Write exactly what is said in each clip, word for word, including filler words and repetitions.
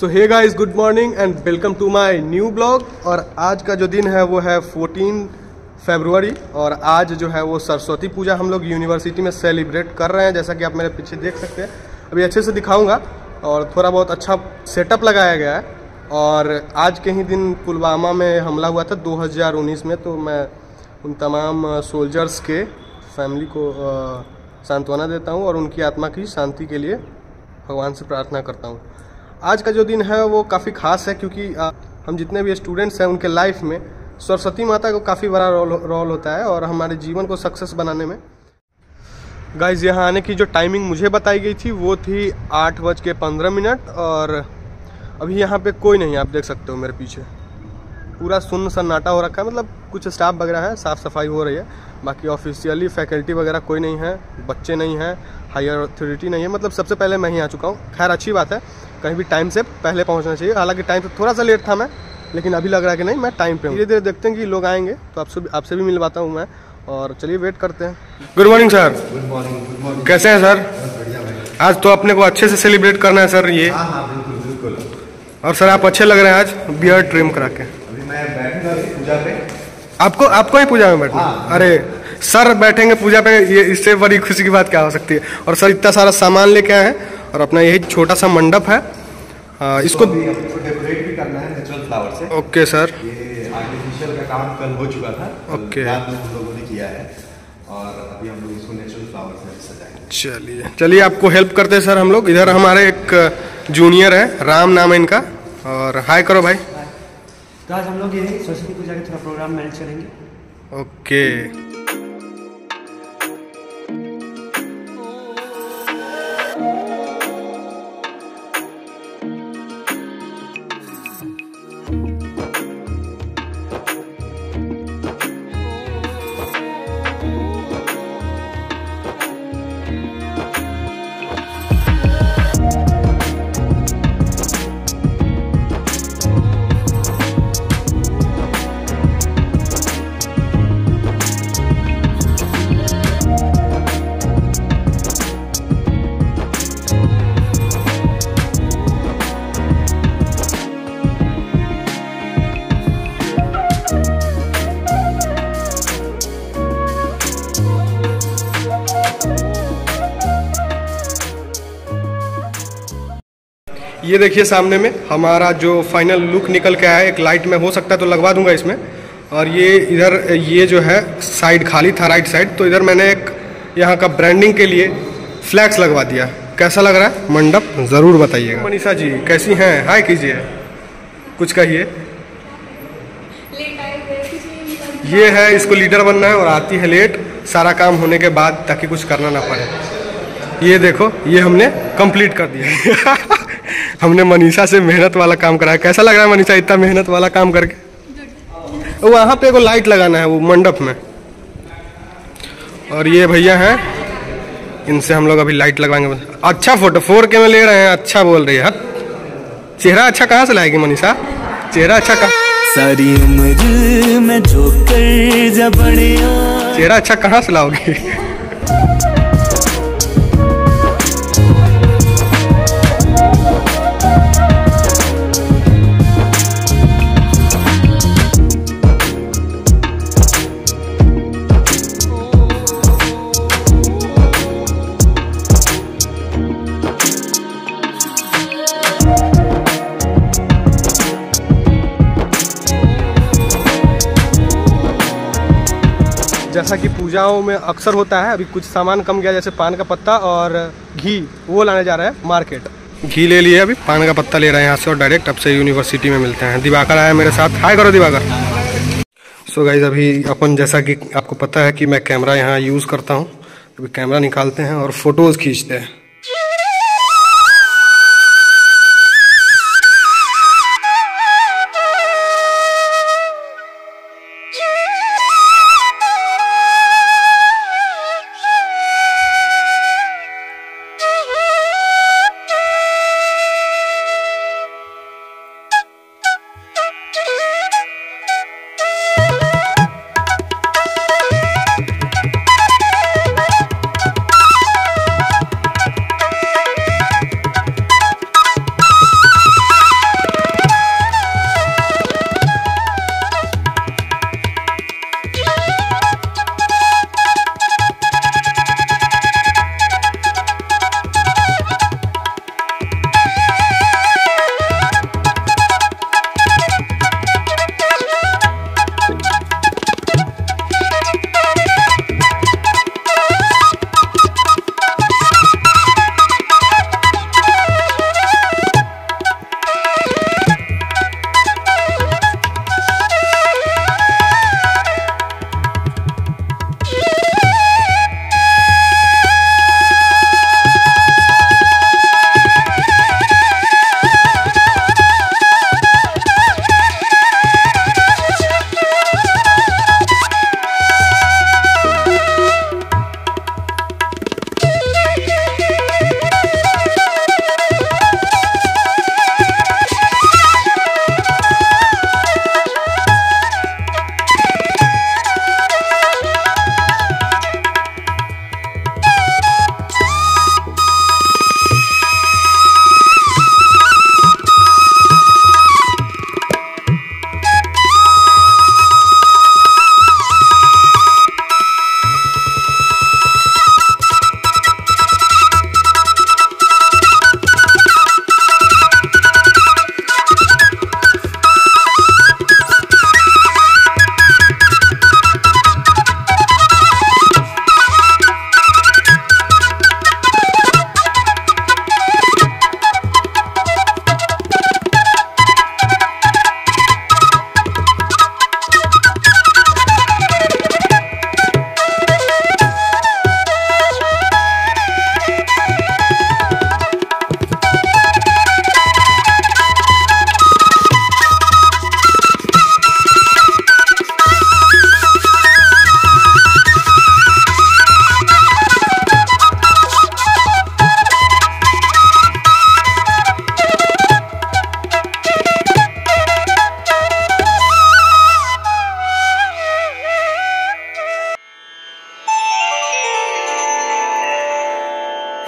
So hey guys, good morning and welcome to my new blog. और आज का जो दिन है वो है चौदह फरवरी और आज जो है वो सरस्वती पूजा हम लोग यूनिवर्सिटी में सेलिब्रेट कर रहे हैं। जैसा कि आप मेरे पीछे देख सकते हैं, अभी अच्छे से दिखाऊंगा और थोड़ा बहुत अच्छा सेटअप लगाया गया है। और आज के ही दिन पुलवामा में हमला हुआ था दो हज़ार उन्नीस में, तो मैं उन तमाम सोल्जर्स के फैमिली को सांत्वना देता हूँ और उनकी आत्मा की शांति के लिए भगवान से प्रार्थना करता हूँ। आज का जो दिन है वो काफ़ी खास है क्योंकि हम जितने भी स्टूडेंट्स हैं उनके लाइफ में सरस्वती माता को काफ़ी बड़ा रोल रोल होता है और हमारे जीवन को सक्सेस बनाने में। गाइज, यहाँ आने की जो टाइमिंग मुझे बताई गई थी वो थी आठ बज के पंद्रह मिनट और अभी यहाँ पे कोई नहीं है। आप देख सकते हो मेरे पीछे पूरा सुन्न सन्नाटा हो रखा है, मतलब कुछ स्टाफ वगैरह है, साफ़ सफाई हो रही है, बाकी ऑफिशियली फैकल्टी वगैरह कोई नहीं है, बच्चे नहीं हैं, हायर अथॉरिटी नहीं है। मतलब सबसे पहले मैं ही आ चुका हूँ। खैर अच्छी बात है, कहीं भी टाइम से पहले पहुँचना चाहिए। हालांकि टाइम से थोड़ा सा लेट था मैं, लेकिन अभी लग रहा है कि नहीं मैं टाइम पे हूँ। धीरे धीरे देखते हैं कि लोग आएंगे तो आपसे आपसे भी मिलवाता हूँ मैं, और चलिए वेट करते हैं। Good morning sir. Good morning. Good morning. कैसे हैं सर? बढ़िया भाई। आज तो अपने को अच्छे से सेलिब्रेट करना है सर ये। हाँ हाँ बिल्कुल बिल्कुल। और सर आप अच्छे लग रहे हैं आज बियर्ड ट्रिम करा के। अभी मैं बैठूंगा पूजा पे। आपको आपको ही पूजा में बैठना? हाँ। अरे सर बैठेंगे पूजा पे, ये इससे बड़ी खुशी की बात क्या हो सकती है। और सर इतना सारा सामान लेके आए हैं और अपना यही छोटा सा मंडप है, आ, इसको तो डेकोरेट भी करना है नेचुरल फ्लावर से। Okay sir. ये आर्टिफिशियल का काम कल हो चुका था। ओके। रात में हम लोगों ने किया है और अभी हम लोग इसको नेचुरल फ्लावर से सजाएंगे। चलिए चलिए आपको हेल्प करते हैं सर हम लोग। इधर हमारे एक जूनियर है, राम नाम है इनका, और हाय करो भाई। तो आज हम लोग यही सरस्वती पूजा के थोड़ा प्रोग्राम मैनेज करेंगे। ओके। ये देखिए सामने में हमारा जो फाइनल लुक निकल के आया है। एक लाइट में हो सकता है तो लगवा दूंगा इसमें। और ये इधर ये जो है साइड खाली था, राइट साइड, तो इधर मैंने एक यहाँ का ब्रांडिंग के लिए फ्लैक्स लगवा दिया। कैसा लग रहा है मंडप ज़रूर बताइएगा। मनीषा जी कैसी हैं? हाय कीजिए, कुछ कहिए। ये है, इसको लीडर बनना है और आती है लेट, सारा काम होने के बाद ताकि कुछ करना ना पड़े। ये देखो, ये हमने कंप्लीट कर दिया। हमने मनीषा से मेहनत वाला काम कराया। कैसा लग रहा है मनीषा इतना मेहनत वाला काम करके? वहाँ पे एगो लाइट लगाना है वो मंडप में। और ये भैया हैं, इनसे हम लोग अभी लाइट लगवाएंगे। अच्छा फोटो फोर के में ले रहे हैं, अच्छा बोल रही है। चेहरा अच्छा कहाँ से लाएगी मनीषा? चेहरा अच्छा कहाँ सारी उम्र में जो कर जा बढ़िया, चेहरा अच्छा कहाँ से लाओगी? जैसा कि पूजाओं में अक्सर होता है, अभी कुछ सामान कम गया, जैसे पान का पत्ता और घी, वो लाने जा रहे हैं मार्केट। घी ले लिए, अभी पान का पत्ता ले रहे हैं यहाँ से और डायरेक्ट अब से यूनिवर्सिटी में मिलते हैं। दिवाकर आया मेरे साथ, हाय करो दिवाकर। सो गाइज, अभी अपन जैसा कि आपको पता है कि मैं कैमरा यहाँ यूज़ करता हूँ, अभी कैमरा निकालते हैं और फोटोज़ खींचते हैं।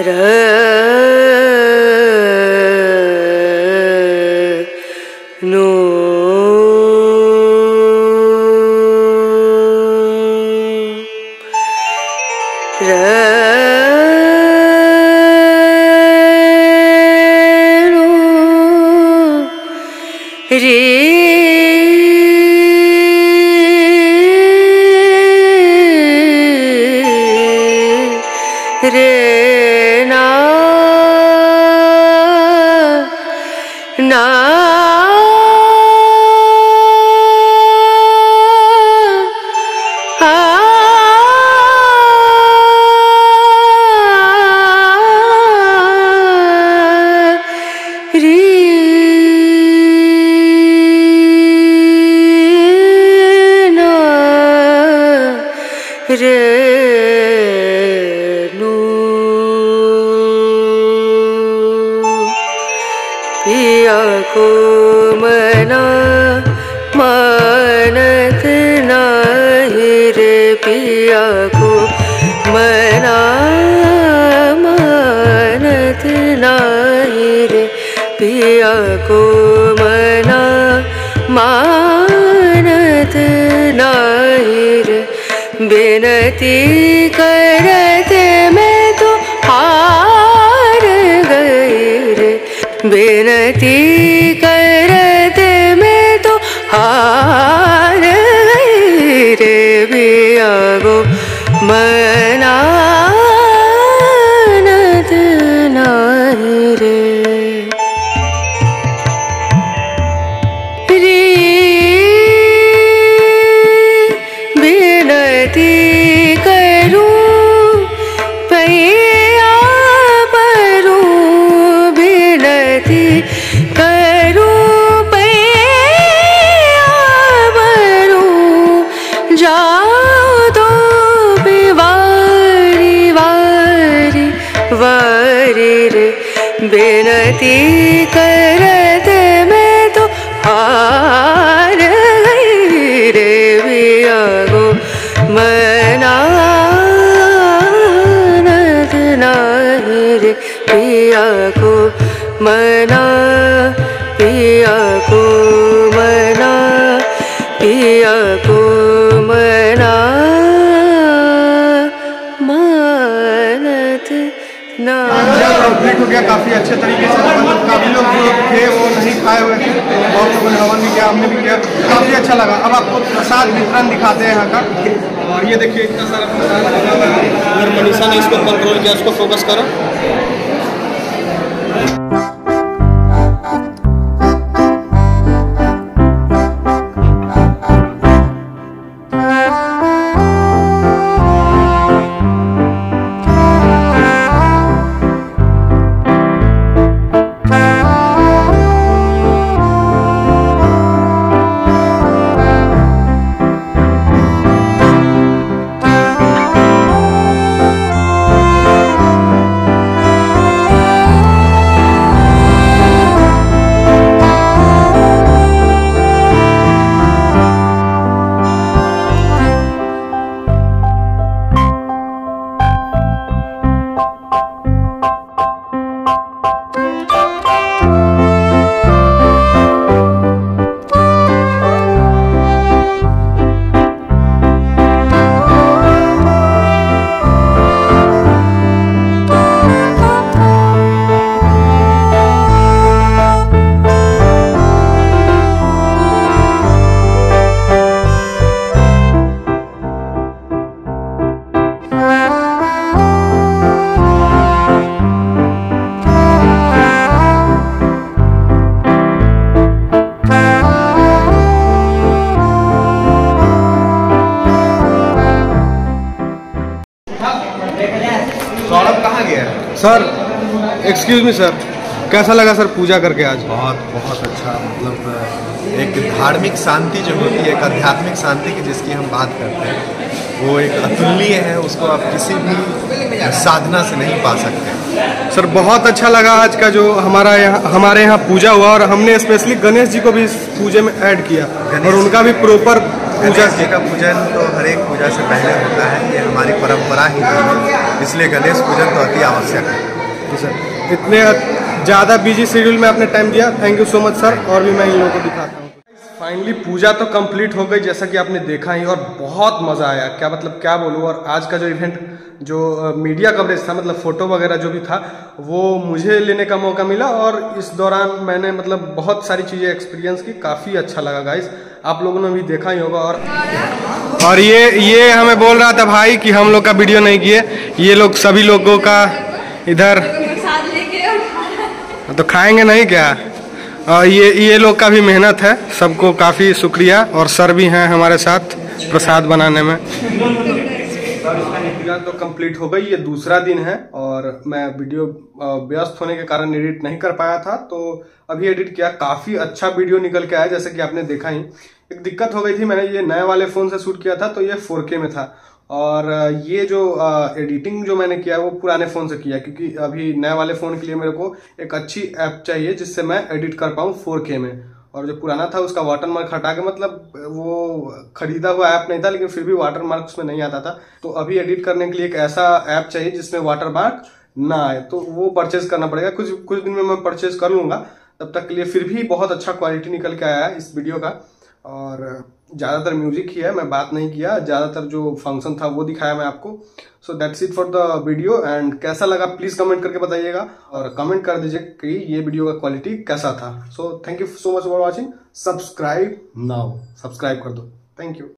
नो रे रे ना ना रे नु पिया को मना मानत नहीं रे पिया को मना मानत नहीं रे पिया को मना मानत नहीं रे बिनती करते मैं तो हार गई रे बिनती करते मैं तो हार गई रे पिया को मनानत नहीं रे बिनती करूं पैया परूं बिनती करूं पैया परूं जाओ तो वारी वारी वारी रे बिनती करते मैं तो हार गई रे पिया को मनानत नहीं रे पिया को मना पिया को मना पिया को मना मानत ना कंप्लीट हो गया काफ़ी अच्छे तरीके से। मतलब काफ़ी लोग जो थे वो नहीं खाए हुए थे, बहुत लोगों ने हवन भी किया, हमने भी किया, काफ़ी अच्छा लगा। अब आपको प्रसाद वितरण दिखाते हैं यहाँ का। और ये देखिए इतना सारा प्रसाद लगा हुआ है। अगर मनीषा ने इसको कंट्रोल किया, उसको फोकस करो। सर एक्सक्यूज मी सर, कैसा लगा सर पूजा करके आज? बहुत बहुत अच्छा। मतलब एक धार्मिक शांति जो होती है, एक आध्यात्मिक शांति की जिसकी हम बात करते हैं, वो एक अतुलनीय है। उसको आप किसी भी साधना से नहीं पा सकते। सर बहुत अच्छा लगा आज का जो हमारा यहाँ हमारे यहाँ पूजा हुआ, और हमने स्पेशली गणेश जी को भी इस पूजे में ऐड किया और उनका भी प्रॉपर पूजा गणेश जी का पूजन तो हर एक पूजा से पहले होता है, ये हमारी परंपरा ही है, इसलिए गणेश पूजन तो अति आवश्यक है। सर इतने ज़्यादा बिजी शेड्यूल में आपने टाइम दिया, thank you so much sir. और भी मैं इन लोगों को दिखाता हूँ। फाइनली पूजा तो कंप्लीट हो गई जैसा कि आपने देखा ही, और बहुत मज़ा आया, क्या मतलब क्या बोलूँ। और आज का जो इवेंट जो मीडिया कवरेज था, मतलब फ़ोटो वगैरह जो भी था, वो मुझे लेने का मौका मिला, और इस दौरान मैंने मतलब बहुत सारी चीज़ें एक्सपीरियंस की, काफ़ी अच्छा लगा गाइस। आप लोगों ने भी देखा ही होगा। और और ये ये हमें बोल रहा था भाई कि हम लोग का वीडियो नहीं किए, ये लोग सभी लोगों का इधर तो खाएंगे नहीं क्या। और ये ये लोग का भी मेहनत है, सबको काफ़ी शुक्रिया। और सर भी हैं हमारे साथ प्रसाद बनाने में। तो कंप्लीट हो गई, ये दूसरा दिन है, और मैं वीडियो व्यस्त होने के कारण एडिट नहीं कर पाया था, तो अभी एडिट किया। काफ़ी अच्छा वीडियो निकल के आया जैसे कि आपने देखा ही। एक दिक्कत हो गई थी, मैंने ये नए वाले फ़ोन से शूट किया था तो ये फोर के में था, और ये जो एडिटिंग जो मैंने किया वो पुराने फ़ोन से किया, क्योंकि अभी नए वाले फ़ोन के लिए मेरे को एक अच्छी ऐप चाहिए जिससे मैं एडिट कर पाऊँ फोर के में। और जो पुराना था उसका वाटरमार्क हटा के, मतलब वो खरीदा हुआ ऐप नहीं था लेकिन फिर भी वाटरमार्क उसमें नहीं आता था। तो अभी एडिट करने के लिए एक ऐसा ऐप चाहिए जिसमें वाटरमार्क ना आए, तो वो परचेज करना पड़ेगा। कुछ कुछ दिन में मैं परचेज कर लूँगा, तब तक के लिए फिर भी बहुत अच्छा क्वालिटी निकल के आया है इस वीडियो का। और ज़्यादातर म्यूजिक ही है, मैं बात नहीं किया, ज़्यादातर जो फंक्शन था वो दिखाया मैं आपको। So that's it for the video. And कैसा लगा प्लीज़ कमेंट करके बताइएगा, और कमेंट कर दीजिए कि ये वीडियो का क्वालिटी कैसा था। So thank you so much for watching. Subscribe now, subscribe कर दो। Thank you.